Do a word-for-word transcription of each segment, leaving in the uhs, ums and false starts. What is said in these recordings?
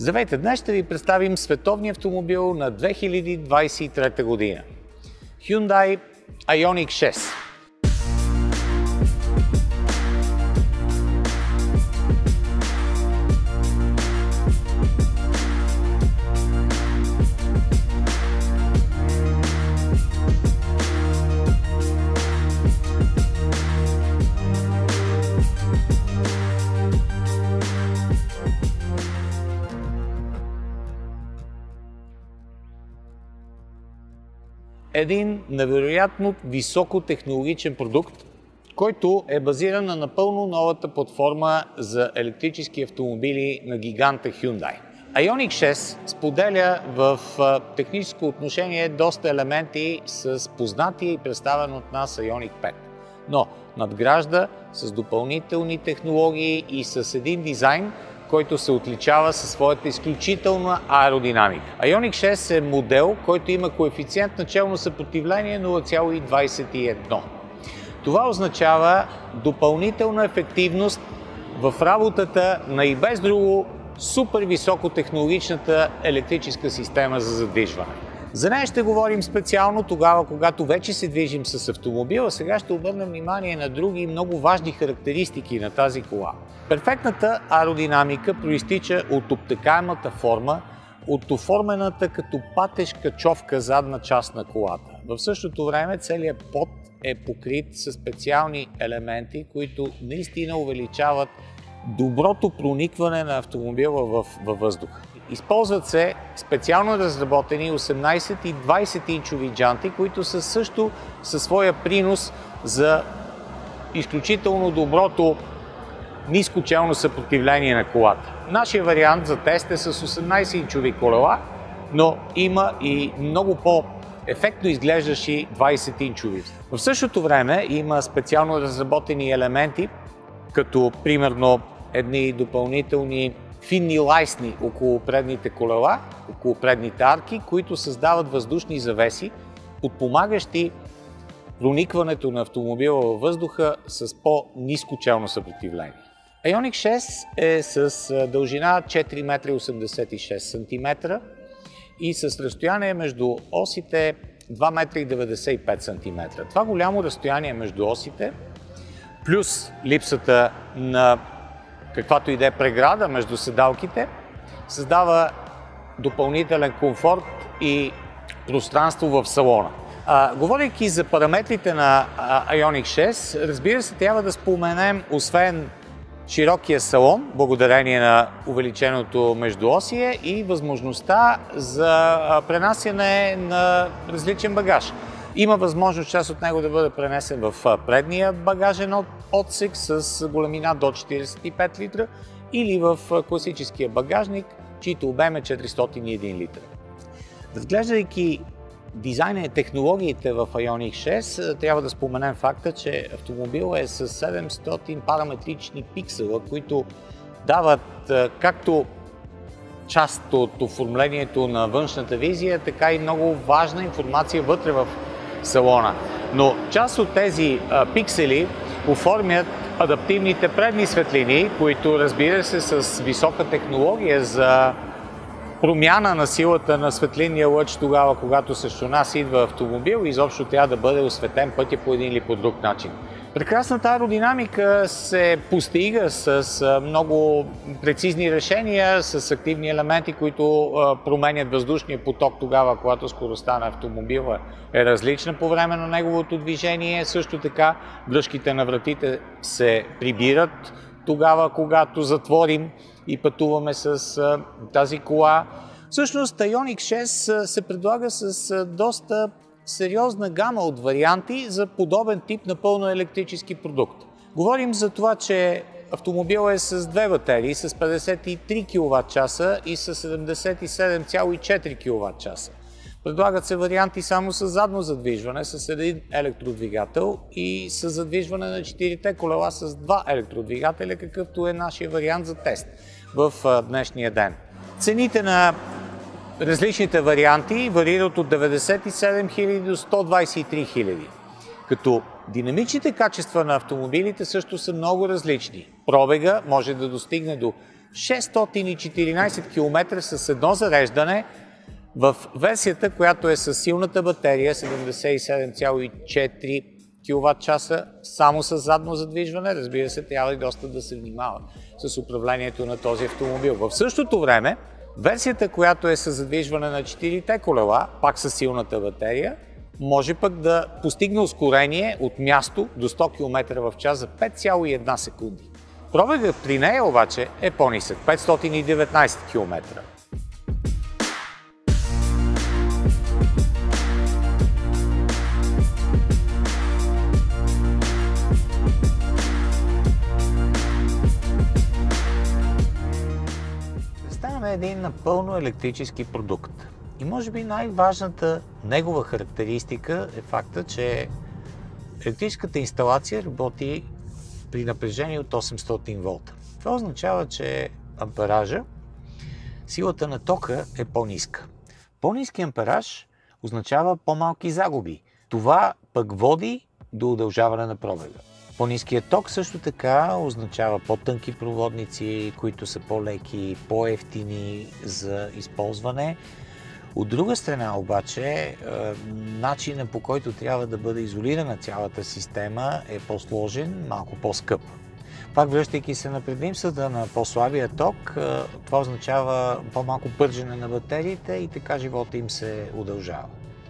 Здравейте! Днес ще ви представим световния автомобил на две хиляди двадесет и трета година. Hyundai Ioniq шест. Един невероятно високотехнологичен продукт, който е базиран на напълно новата платформа за електрически автомобили на гиганта Hyundai. Ioniq шест споделя в техническо отношение доста елементи с познатия и представен от нас Ioniq пет, но надгражда с допълнителни технологии и с един дизайн, който се отличава със своята изключителна аеродинамика. Ioniq шест е модел, който има коефициент на челно съпротивление нула цяло двадесет и едно. Това означава допълнителна ефективност в работата на и без друго супер високотехнологичната електрическа система за задвижване. За нея ще говорим специално тогава, когато вече се движим с автомобила. Сега ще обърнем внимание на други много важни характеристики на тази кола. Перфектната аеродинамика проистича от обтекаемата форма, от оформената като патешка човка задна част на колата. В същото време целият под е покрит със специални елементи, които наистина увеличават доброто проникване на автомобила във въздуха. Използват се специално разработени осемнадесет и двадесет инчови джанти, които са също със своя принос за изключително доброто ниско челно съпротивление на колата. Нашия вариант за тест е с осемнадесет инчови колела, но има и много по-ефектно изглеждащи двадесет инчови. В същото време има специално разработени елементи, като примерно едни допълнителни финни лайсни около предните колела, около предните арки, които създават въздушни завеси, подпомагащи проникването на автомобила във въздуха с по-ниско челно съпротивление. Ioniq шест е с дължина четири метра осемдесет и шест сантиметра и с разстояние между осите два метра деветдесет и пет сантиметра. Това голямо разстояние между осите, плюс липсата на каквато и да е преграда между седалките, създава допълнителен комфорт и пространство в салона. А, говорейки за параметрите на а, Ioniq шест, разбира се, трябва да споменем, освен широкия салон, благодарение на увеличеното междуосие и възможността за пренасяне на различен багаж. Има възможност част от него да бъде пренесен в предния багажен отсек с големина до четиридесет и пет литра или в класическия багажник, чийто обем е четиристотин и един литра. Разглеждайки дизайна и технологиите в Ioniq шест, трябва да споменем факта, че автомобилът е с седемстотин параметрични пиксела, които дават както част от оформлението на външната визия, така и много важна информация вътре в салона. Но част от тези а, пиксели оформят адаптивните предни светлини, които, разбира се, с висока технология за промяна на силата на светлинния лъч тогава, когато срещу нас идва автомобил и изобщо трябва да бъде осветен пътя по един или по друг начин. Прекрасната аеродинамика се постига с много прецизни решения, с активни елементи, които променят въздушния поток тогава, когато скоростта на автомобила е различна по време на неговото движение. Също така дръжките на вратите се прибират тогава, когато затворим и пътуваме с тази кола. Всъщност Ioniq шест се предлага с доста сериозна гама от варианти за подобен тип напълно електрически продукт. Говорим за това, че автомобилът е с две батерии, с петдесет и три киловат-часа и с седемдесет и седем цяло и четири киловат-часа. Предлагат се варианти само с задно задвижване, с един електродвигател и с задвижване на четирите колела с два електродвигателя, какъвто е нашия вариант за тест в днешния ден. Цените на различните варианти варират от деветдесет и седем хиляди до сто двадесет и три хиляди, като динамичните качества на автомобилите също са много различни. Пробега може да достигне до шестстотин и четиринадесет километра с едно зареждане в версията, която е с силната батерия седемдесет и седем цяло и четири киловатчаса, само с задно задвижване. Разбира се, трябва и доста да се внимава с управлението на този автомобил. В същото време, версията, която е с задвижване на четирите колела, пак с силната батерия, може пък да постигне ускорение от място до сто километра в час за пет цяло и една секунди. Пробегът при нея обаче е по-нисък – петстотин и деветнадесет километра. Представяме един напълно електрически продукт. И може би най-важната негова характеристика е факта, че електрическата инсталация работи при напрежение от осемстотин волта. Това означава, че ампеража, силата на тока е по-ниска. По-ниски ампераж означава по-малки загуби. Това пък води до удължаване на пробега. По-ниският ток също така означава по-тънки проводници, които са по-леки, по-евтини за използване. От друга страна обаче, начинът, по който трябва да бъде изолирана цялата система, е по-сложен, малко по-скъп. Пак връщайки се на предимствата на по-слабия ток, това означава по-малко пържене на батериите и така живота им се удължава.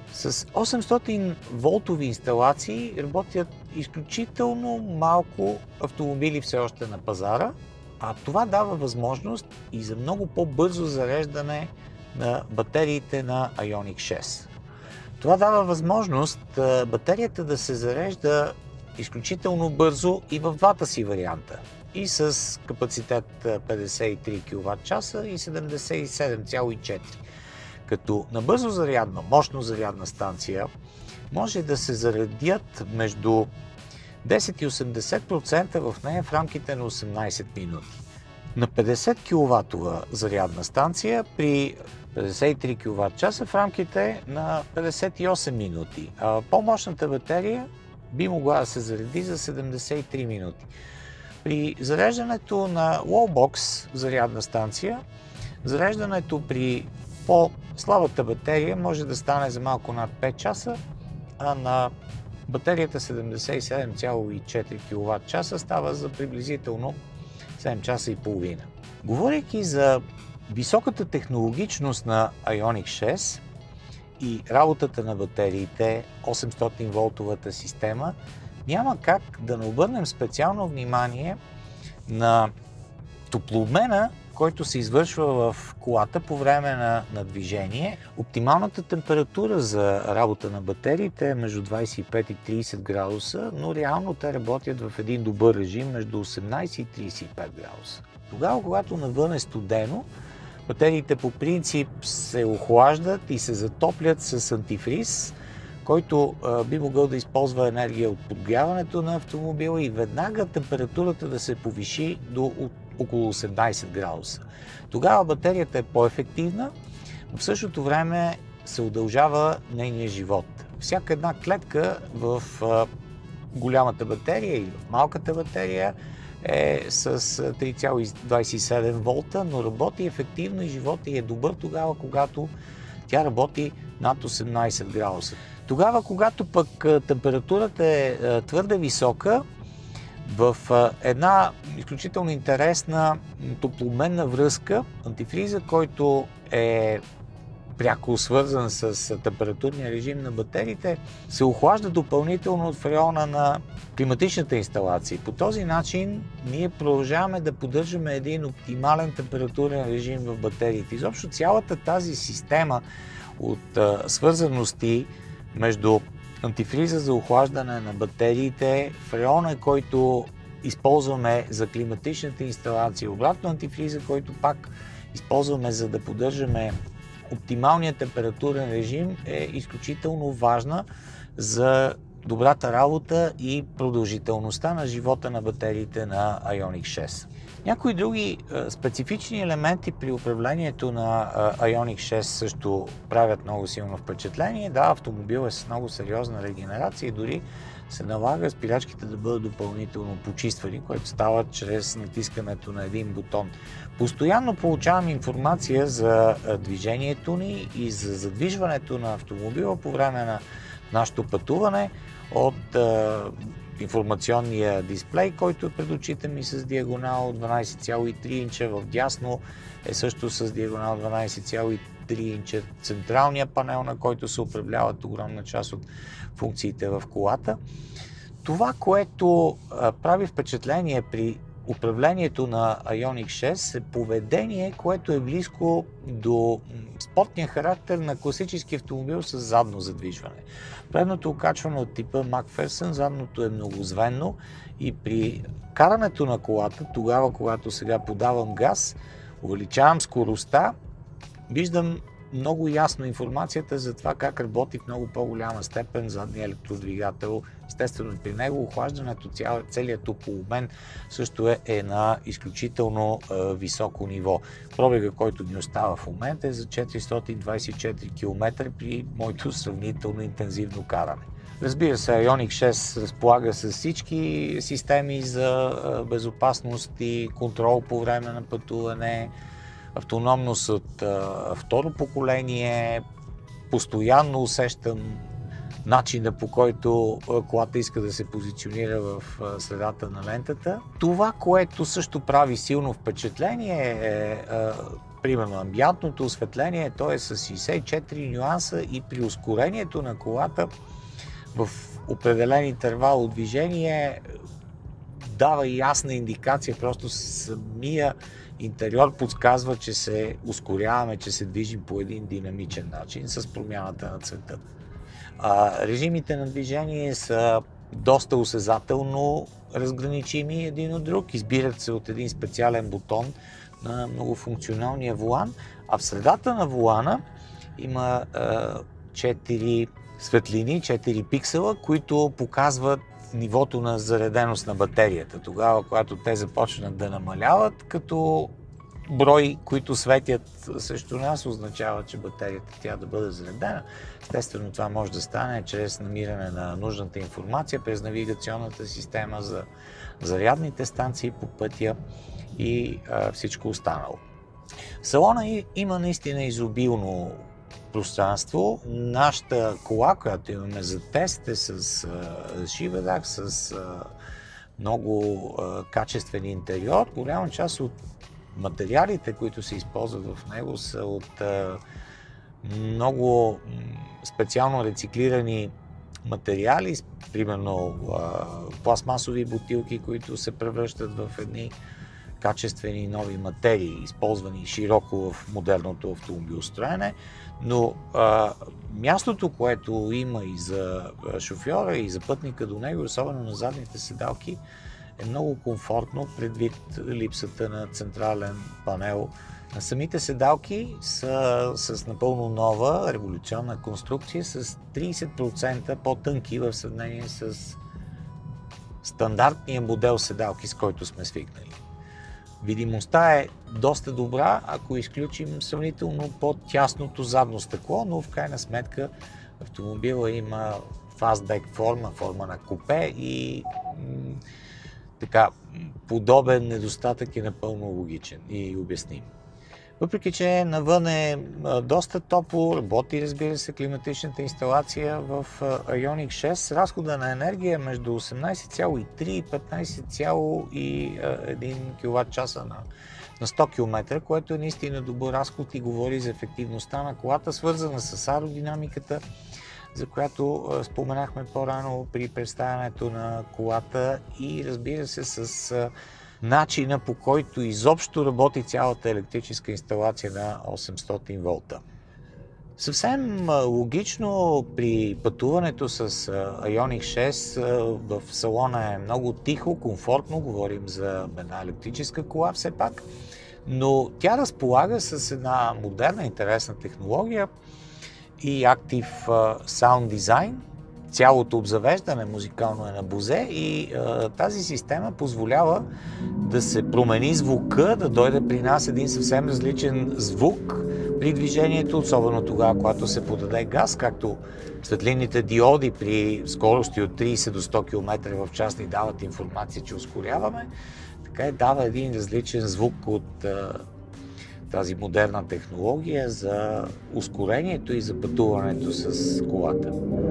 С осемстотин волтови инсталации работят изключително малко автомобили все още на пазара, а това дава възможност и за много по-бързо зареждане на батериите на Ioniq шест. Това дава възможност батерията да се зарежда изключително бързо и в двата си варианта. И с капацитет петдесет и три киловатчаса и седемдесет и седем цяло и четири. Като на бързо зарядна, мощно зарядна станция може да се заредят между десет и осемдесет процента в нея в рамките на осемнадесет минути. На петдесет киловатова зарядна станция при петдесет и три киловатчаса в рамките на петдесет и осем минути. А по-мощната батерия би могла да се зареди за седемдесет и три минути. При зареждането на Wallbox зарядна станция, зареждането при по-слабата батерия може да стане за малко над пет часа, а на батерията седемдесет и седем цяло и четири киловатчаса става за приблизително седем часа и половина. Говорейки за високата технологичност на Ioniq шест и работата на батериите, осемстотин волтовата система, няма как да не обърнем специално внимание на топлообмена, който се извършва в колата по време на, на движение. Оптималната температура за работа на батериите е между двадесет и пет и тридесет градуса, но реално те работят в един добър режим между осемнадесет и тридесет и пет градуса. Тогава, когато навън е студено, батериите по принцип се охлаждат и се затоплят с антифриз, който а, би могъл да използва енергия от подгряването на автомобила и веднага температурата да се повиши до от, около осемнадесет градуса. Тогава батерията е по-ефективна, но в същото време се удължава нейния живот. Всяка една клетка в а, голямата батерия или в малката батерия е с три цяло двадесет и седем волта, но работи ефективно и живота й е добър тогава, когато тя работи над осемнадесет градуса. Тогава, когато пък температурата е твърде висока, в една изключително интересна топлообменна връзка, антифриза, който е пряко свързан с температурния режим на батериите, се охлажда допълнително в района на климатичната инсталация. По този начин ние продължаваме да поддържаме един оптимален температурен режим в батериите. Изобщо цялата тази система от а, свързаности между антифриза за охлаждане на батериите в района, който използваме за климатичната инсталация, обратно антифриза, който пак използваме за да поддържаме оптималния температурен режим, е изключително важна за добрата работа и продължителността на живота на батериите на Ioniq шест. Някои други а, специфични елементи при управлението на а, Ioniq шест също правят много силно впечатление. Да, автомобил е с много сериозна регенерация и дори се налага спирачките да бъдат допълнително почиствани, което става чрез натискането на един бутон. Постоянно получавам информация за движението ни и за задвижването на автомобила по време на нашето пътуване от е, информационния дисплей, който е пред очите ми с диагонал дванадесет цяло и три инча, в дясно е също с диагонал дванадесет цяло и три инча, централния панел, на който се управляват огромна част от функциите в колата. Това, което а, прави впечатление при управлението на Ioniq шест е поведение, което е близко до спортния характер на класически автомобил с задно задвижване. Предното окачване от типа Макферсън, задното е многозвенно и при карането на колата, тогава когато сега подавам газ, увеличавам скоростта, виждам много ясно информацията за това как работи в много по-голяма степен задния електродвигател. Естествено, при него охлаждането, цял, целият топлообмен също е, е на изключително е, високо ниво. Пробега, който ни остава в момента, е за четиристотин двадесет и четири километра при моето сравнително интензивно каране. Разбира се, Ioniq шест разполага с всички системи за безопасност и контрол по време на пътуване, автономност от а, второ поколение, постоянно усещам начина, по който а, колата иска да се позиционира в а, средата на лентата. Това, което също прави силно впечатление е а, примерно амбиентното осветление, то е с шейсет и четири нюанса и при ускорението на колата в определен интервал от движение дава ясна индикация, просто самия интериор подсказва, че се ускоряваме, че се движим по един динамичен начин с промяната на цвета. А, режимите на движение са доста осезателно разграничими един от друг, избират се от един специален бутон на многофункционалния волан, а в средата на волана има четири светлини, четири пиксела, които показват нивото на зареденост на батерията. Тогава, когато те започнат да намаляват, като брой, които светят срещу нас, означава, че батерията тя да бъде заредена. Естествено, това може да стане чрез намиране на нужната информация през навигационната система за зарядните станции по пътя и а, всичко останало. В салона има наистина изобилно пространство. Нашата кола, която имаме за тест, е с а, шиведак, с а, много а, качествен интериор. Голяма част от материалите, които се използват в него, са от а, много специално рециклирани материали, примерно а, пластмасови бутилки, които се превръщат в едни качествени нови материи, използвани широко в модерното автомобилостроене, но а, мястото, което има и за шофьора, и за пътника до него, особено на задните седалки, е много комфортно предвид липсата на централен панел. На самите седалки са с напълно нова революционна конструкция, с тридесет процента по-тънки в сравнение с стандартния модел седалки, с който сме свикнали. Видимостта е доста добра, ако изключим сравнително по-тясното задно стъкло, но в крайна сметка автомобила има фастбек форма, форма на купе и м- така, подобен недостатък е напълно логичен и обясним. Въпреки че навън е доста топло, работи, разбира се, климатичната инсталация в Ioniq шест, разхода на енергия е между осемнадесет цяло и три и петнадесет цяло и един киловатт-часа на, на сто километра, което е наистина добър разход и говори за ефективността на колата, свързана с аеродинамиката, за която споменахме по-рано при представянето на колата и разбира се с начина, по който изобщо работи цялата електрическа инсталация на осемстотин волта. Съвсем логично при пътуването с Ioniq шест в салона е много тихо, комфортно, говорим за една електрическа кола все пак, но тя разполага с една модерна, интересна технология и Active Sound Design. Цялото обзавеждане музикално е на Бозе и а, тази система позволява да се промени звука, да дойде при нас един съвсем различен звук при движението, особено тогава, когато се подаде газ, както светлинните диоди при скорости от трийсет до сто километра в час ни дават информация, че ускоряваме, така и дава един различен звук от а, тази модерна технология за ускорението и за пътуването с колата.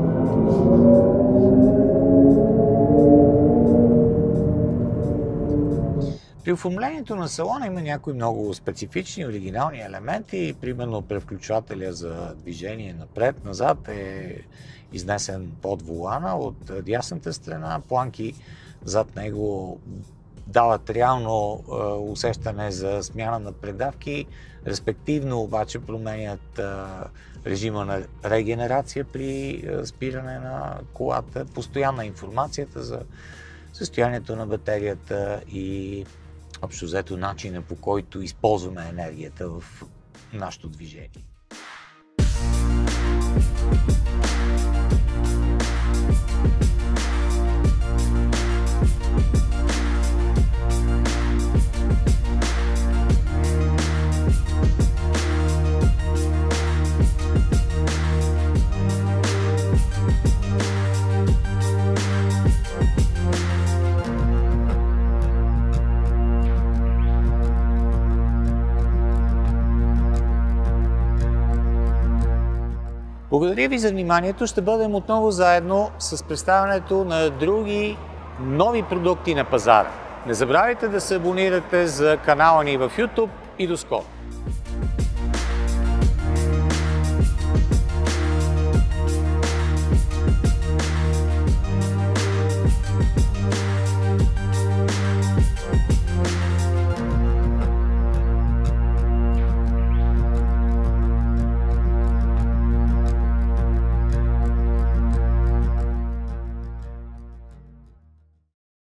При оформлението на салона има някои много специфични, оригинални елементи. Примерно превключвателя за движение напред-назад е изнесен под волана от дясната страна. Планки зад него дават реално е, усещане за смяна на предавки, респективно обаче променят е, режима на регенерация при е, спиране на колата, постоянна информацията за състоянието на батерията и общо взето начина, по който използваме енергията в нашето движение. Благодаря ви за вниманието. Ще бъдем отново заедно с представянето на други нови продукти на пазара. Не забравяйте да се абонирате за канала ни в YouTube и до скоро!